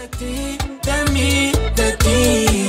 De ti, de mí, de ti.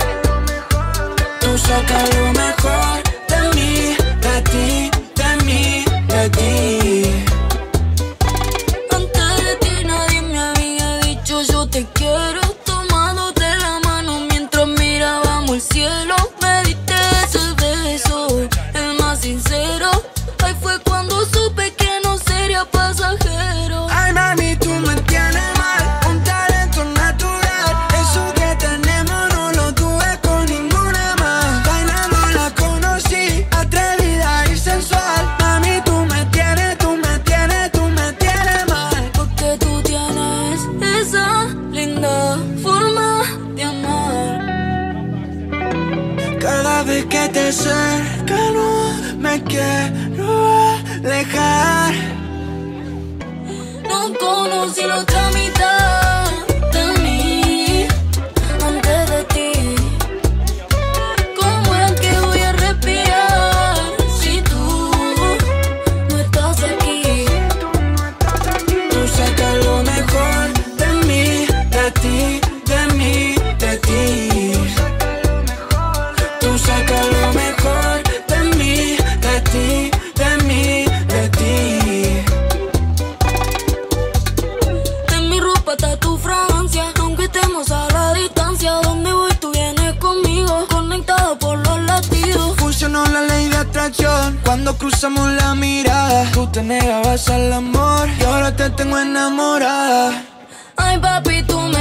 Tú sacas lo mejor de mí, de ti, de mí, de ti. Antes de ti nadie me había dicho yo te quiero. Tomándote la mano mientras mirábamos el cielo. Me diste ese beso, el más sincero. Ahí fue cuando supe que no sería pasajero. Ay, mami, tú me tienes mal, un talento natural. Eso que tenemos no lo tuve con ninguna más. Bailando la conocí, atrevida y sensual. Mami, tú me tienes, tú me tienes, tú me tienes mal. Porque tú tienes esa linda forma de amar. Cada vez que te acercas no me quiero alejar. No conocí la otra mitad de mí antes de ti. ¿Cómo es que voy a respirar si tú no estás aquí? Tú sacas lo mejor de mí, de ti, de mí, de ti. Tú sacas lo mejor de mí, de ti, de mí, de ti. En mi ropa está tu fragancia, aunque estemos a la distancia. Donde voy tú vienes conmigo, conectado por los latidos. Funcionó la ley de atracción cuando cruzamos la mirada. Tú te negabas al amor y ahora te tengo enamorada. Ay papi, tú me